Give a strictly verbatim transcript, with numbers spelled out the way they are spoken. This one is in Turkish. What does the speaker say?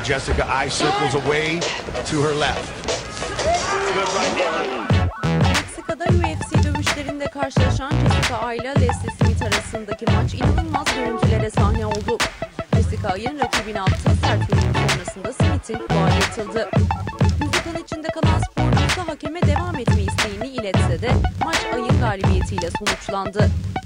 Jessica eye circles away to her left. Good right there. Meksika'da U F C dövüşlerinde karşılaşan Jessica Eye ile Leslie Smith arasındaki maç inanılmaz görüntülere sahne oldu. Jessica Aye'ın rakibine attığı sert vuruş sonrasında Smith'in faul atıldı. Yüzü kan içinde kalan sporcusu hakeme devam etme isteğini iletse de maç Aye'ın galibiyetiyle sonuçlandı.